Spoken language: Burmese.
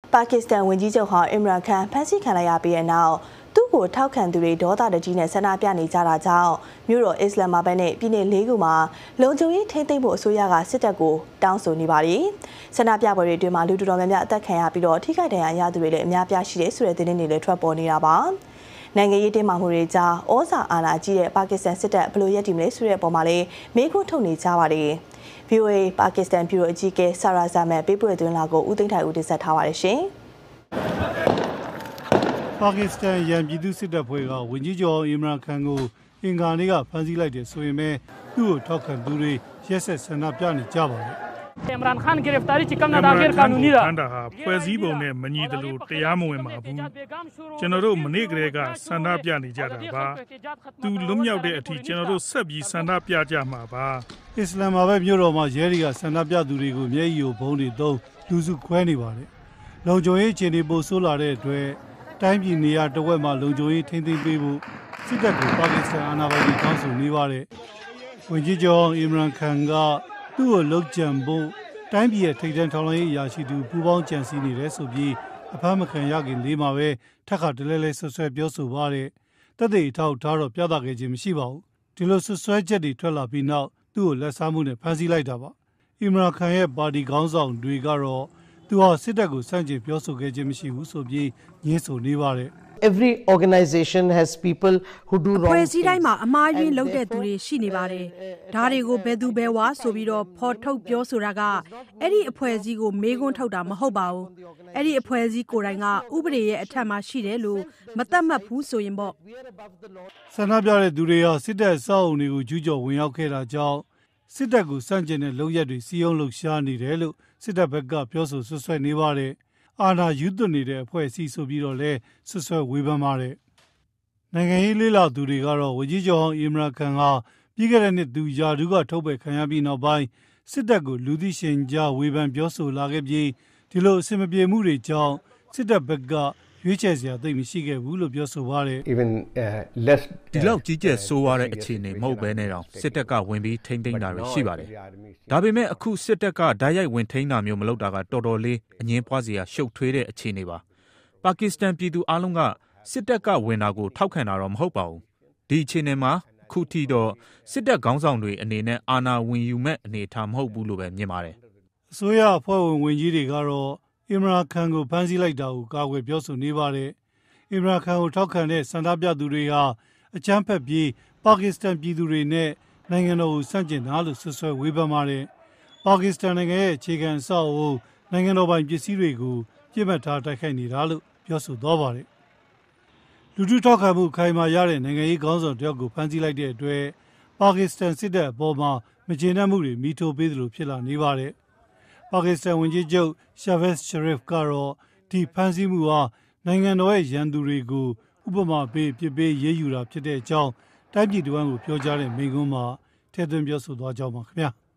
ပါကစ္စတန်ဝန်ကြီးချုပ်ဟောင်းအင်မရန်ခန်ဖမ်းဆီးခံလိုက်ရပြီးတဲ့နောက်သူ့ကိုထောက်ခံသူတွေဒေါသတကြီးနဲ့ဆန္ဒပြနေကြတာကြောင့်မြို့တော်အစ္စလာမ်မာဘတ်နဲ့ပြည်내 ၄ ခုမှာလုံခြုံရေးထိန်းသိမ်းဖို့အစိုးရကစစ်တပ်ကိုတောင်းဆိုနေပါတယ်။ဆန္ဒပြပွဲတွေအတွင်းမှာလူတော်တော်များများအသက်ခံရပြီးတော့ထိခိုက်ဒဏ်ရာရသူတွေလည်းအများပြားရှိတယ်ဆိုတဲ့သတင်းတွေလည်းထွက်ပေါ်နေတာပါ။နိုင်ငံရေးတင်းမာမှုတွေကြားဩဇာအာဏာကြီးတဲ့ပါကစ္စတန်စစ်တပ်ဘယ်လိုရပ်တည်မလဲဆိုတဲ့အပေါ်မှာလည်းမေးခွန်းထုတ်နေကြပါတယ်။ VOA ပါကစ္စတန်ဗျူရိုအကြီးအကဲဆာရာဇာမန်ပေးပို့တဲ့သတင်းလာကိုဦးသိန်းထိုင်ဦးတင်ဆက်ထားပါတယ်ရှင်။ပါကစ္စတန်ရန်ပြည်သူစစ်တပ်ဖွဲ့ကဝန်ကြီးချုပ်အင်မရန်ခန်ကိုအင်္ဂါနေ့ကဖမ်းဆီးလိုက်တယ်ဆိုရင်ပဲသူ့ကိုထောက်ခံသူတွေရက်ဆက်ဆန္ဒပြနေကြပါတယ်အင်မရန်ခန် गिरफ्तारी ချကမ်နာဒါဂီကာနူနီဒါအန်ဒါဟာဖွဲ့စည်းပုံနဲ့မညီသလိုတရားမဝင်ပါဘူးကျွန်တော်တို့မနေ့ကတည်းကဆန္ဒပြနေကြတာပါသူလွတ်မြောက်တဲ့အထိကျွန်တော်တို့ဆက်ပြီးဆန္ဒပြကြမှာပါအစ္စလာမ်မာဘတ်မြို့တော်မှာရဲတွေကဆန္ဒပြသူတွေကိုမျက်ရည်ယိုဘုံတွေသုံးလူစုခွဲနေပါတယ်လုံခြုံရေးအခြေအနေပိုဆိုးလာတဲ့အတွက်တိုင်းပြည်နေရာတဝက်မှာလုံခြုံရေးထိန်းသိမ်းပေးဖို့စစ်တပ်ကပါကစ္စတန်အာဏာပိုင်တွေတောင်းဆိုနေပါတယ်ဝန်ကြီးချုပ်အင်မရန်ခန်ကသူ့ကိုလှုပ်ကြံဖို့တိုင်းပြည်ရဲ့ထိပ်တန်းထောက်လှမ်းရေးအရာရှိသူပူးပေါင်းကြံစည်နေတယ်ဆိုပြီးအဖမ်းမခံရခင်လေးမှာပဲထပ်ခါတလဲလဲဆွဆွဲပြောဆိုပါတယ်တပ်တွေအထောက်ထားတော့ပြသခဲ့ခြင်းမရှိပါဘူးဒီလိုဆွဆွဲချက်တွေထွက်လာပြီးနောက်သူ့ကိုလက်စားမှုနဲ့ဖမ်းဆီးလိုက်တာပါအင်မရန်ခန်ရဲ့ပါတီခေါင်းဆောင်တွေကတော့သူဟာစစ်တပ်ကိုစန့်ကျင်ပြောဆိုခဲ့ခြင်းမရှိဘူးဆိုပြီးညှင်းဆိုနေပါတယ် Every organization has people who do wrong. ဖွဲ့စည်းတိုင်းမှာအမှားယွင်းလုပ်တဲ့သူတွေရှိနေပါတယ်။ဒါတွေကိုဘယ်သူဘယ်ဝါဆိုပြီးတော့ဖော်ထုတ်ပြောဆိုတာကအဲ့ဒီအဖွဲ့အစည်းကိုမေးခွန်းထုတ်တာမဟုတ်ပါဘူး။အဲ့ဒီအဖွဲ့အစည်းကိုယ်တိုင်ကဥပဒေရဲ့အထက်မှာရှိတယ်လို့မသတ်မှတ်ဘူးဆိုရင်ပေါ့။ဆန္ဒပြတဲ့သူတွေဟာစစ်တပ်အဆောက်အုံတွေကိုကျူးကျော်ဝင်ရောက်ခဲ့တာကြောင့်စစ်တပ်ကိုစန့်ကျင်တဲ့လုပ်ရက်တွေစီယုံလှုပ်ရှားနေတယ်လို့စစ်တပ်ဘက်ကပြောဆိုဆွဆွဲနေပါတယ်။အာဏာယူသွနေတဲ့အဖွဲ့အစည်းဆိုပြီးတော့လဲဆွဆွဲဝေဖန်ပါတယ်နိုင်ငံရေးလေးလာသူတွေကတော့ဝန်ကြီးချုပ်အင်မရန်ခန်ဟာပြီးခဲ့တဲ့နှစ်သူယာဒူးကထုတ်ပယ်ခံရပြီးနောက်ပိုင်းစစ်တပ်ကိုလူသိရှင်ကြားဝေဖန်ပြောဆိုလာခဲ့ပြီးဒီလိုအစင်မပြေမှုတွေကြောင့်စစ်တပ်ဘက်ကရွေးချယ်စရာသိမရှိခဲ့ဘူးလို့ပြောဆိုပါတယ်ဒီလောက်ကြီးကျယ်ဆိုးရတဲ့အခြေအနေမဟုတ်ဘဲနဲ့တော့စစ်တပ်ကဝင်ပြီးထိန်းသိမ်းတာတွေရှိပါတယ်ဒါပေမဲ့အခုစစ်တပ်ကဓာတ်ရိုက်ဝင်ထိန်းတာမျိုးမလုပ်တာကတော်တော်လေးအငင်းပွားစရာရှုပ်ထွေးတဲ့အခြေအနေပါပါကစ္စတန်ပြည်သူအလုံးကစစ်တပ်ကဝင်တာကိုထောက်ခံတာတော့မဟုတ်ပါဘူးဒီအခြေအနေမှာအခုထိတော့စစ်တပ်ခေါင်းဆောင်တွေအနေနဲ့အာဏာဝင်ယူမဲ့အနေအထားမဟုတ်ဘူးလို့ပဲမြင်ပါတယ်အစိုးရအဖွဲ့ဝင်ဝန်ကြီးတွေကတော့အင်မရာခန်ကိုဖမ်းဆီးလိုက်တာကိုကာကွယ်ပြောဆိုနေပါတယ်အင်မရာခန်ကိုထောက်ခံတဲ့ဆန္ဒပြသူတွေဟာအကြမ်းဖက်ပြီးပါကစ္စတန်ပြည်သူတွေနဲ့နိုင်ငံတော်ကိုဆန့်ကျင်တာလို့ဆွဆွဲဝေဖန်ပါတယ်ပါကစ္စတန်နိုင်ငံရဲ့အခြေခံအဆောက်အအုံနိုင်ငံတော်ပိုင်ပစ္စည်းတွေကိုပြစ်မှတ်ထားတိုက်ခိုက်နေတာလို့ပြောဆိုသွားပါတယ်လူထုထောက်ခံမှုခိုင်မာရတဲ့နိုင်ငံရေးခေါင်းဆောင်တယောက်ကိုဖမ်းဆီးလိုက်တဲ့အတွက်ပါကစ္စတန်စစ်တပ်အပေါ်မှာမကျေနပ်မှုတွေမိထိုးပေးသလိုဖြစ်လာနေပါတယ်ပါကစ္စတန်ဝန်ကြီးချုပ်ရှာဗက်ရှရစ်ကတော့ဒီဖမ်းဆီးမှုဟာနိုင်ငံတော်ရဲ့ရန်သူတွေကိုဥပမာပေးပြစ်ပေးရေးယူတာဖြစ်တဲ့အကြောင်းတိုင်းပြည်တော်ကိုပြောကြားတဲ့မိန့်ခွန်းမှာထည့်သွင်းပြောဆိုသွားကြောင်းပါခင်ဗျာ